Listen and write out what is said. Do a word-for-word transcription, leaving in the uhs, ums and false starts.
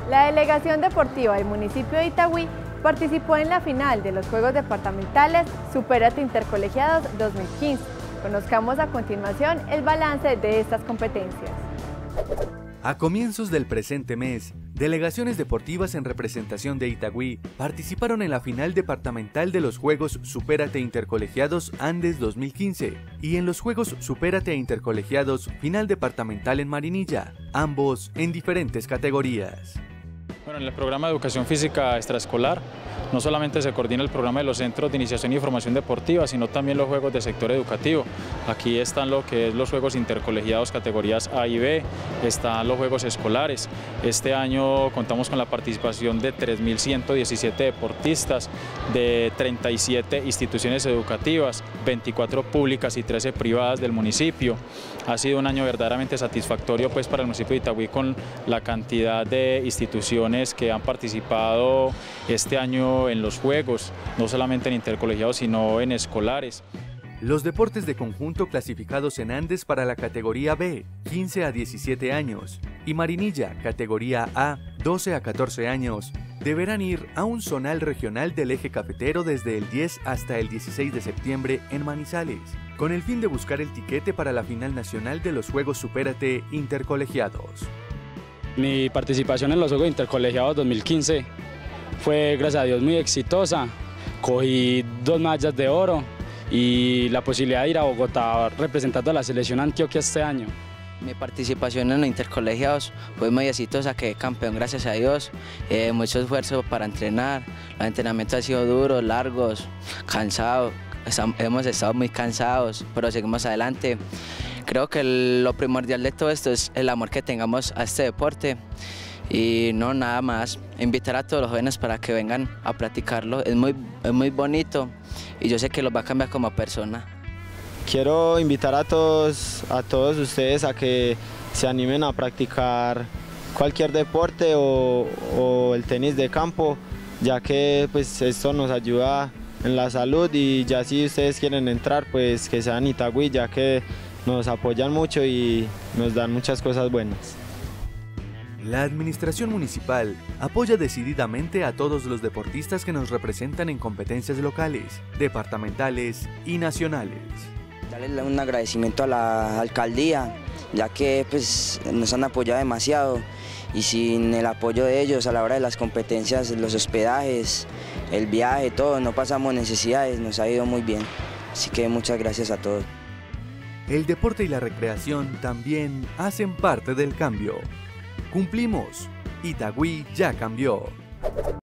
La delegación deportiva del municipio de Itagüí participó en la final de los Juegos Departamentales Supérate Intercolegiados dos mil quince. Conozcamos a continuación el balance de estas competencias. A comienzos del presente mes, delegaciones deportivas en representación de Itagüí participaron en la final departamental de los Juegos Supérate Intercolegiados Andes dos mil quince y en los Juegos Supérate Intercolegiados Final Departamental en Marinilla, ambos en diferentes categorías. Bueno, en el programa de educación física extraescolar no solamente se coordina el programa de los centros de iniciación y formación deportiva, sino también los juegos de sector educativo. Aquí están lo que es los juegos intercolegiados categorías A y B, están los juegos escolares. Este año contamos con la participación de tres mil ciento diecisiete deportistas de treinta y siete instituciones educativas, veinticuatro públicas y trece privadas del municipio. Ha sido un año verdaderamente satisfactorio pues, para el municipio de Itagüí con la cantidad de instituciones que han participado este año en los Juegos, no solamente en intercolegiados, sino en escolares. Los deportes de conjunto clasificados en Andes para la categoría B, quince a diecisiete años, y Marinilla, categoría A, doce a catorce años, deberán ir a un zonal regional del eje cafetero desde el diez hasta el dieciséis de septiembre en Manizales, con el fin de buscar el tiquete para la final nacional de los Juegos Supérate Intercolegiados. Mi participación en los Juegos Intercolegiados dos mil quince fue, gracias a Dios, muy exitosa. Cogí dos medallas de oro y la posibilidad de ir a Bogotá representando a la selección Antioquia este año. Mi participación en los intercolegiados fue muy exitosa, quedé campeón, gracias a Dios. Eh, mucho esfuerzo para entrenar, los entrenamientos han sido duros, largos, cansados, hemos estado muy cansados, pero seguimos adelante. Creo que lo primordial de todo esto es el amor que tengamos a este deporte y no nada más, invitar a todos los jóvenes para que vengan a practicarlo, es muy, es muy bonito y yo sé que los va a cambiar como persona. Quiero invitar a todos, a todos ustedes a que se animen a practicar cualquier deporte o, o el tenis de campo, ya que pues, esto nos ayuda en la salud y ya si ustedes quieren entrar, pues que sean Itagüí, ya que nos apoyan mucho y nos dan muchas cosas buenas. La administración municipal apoya decididamente a todos los deportistas que nos representan en competencias locales, departamentales y nacionales. Darle un agradecimiento a la alcaldía, ya que pues, nos han apoyado demasiado y sin el apoyo de ellos a la hora de las competencias, los hospedajes, el viaje, todo, no pasamos necesidades, nos ha ido muy bien. Así que muchas gracias a todos. El deporte y la recreación también hacen parte del cambio. Cumplimos. Itagüí ya cambió.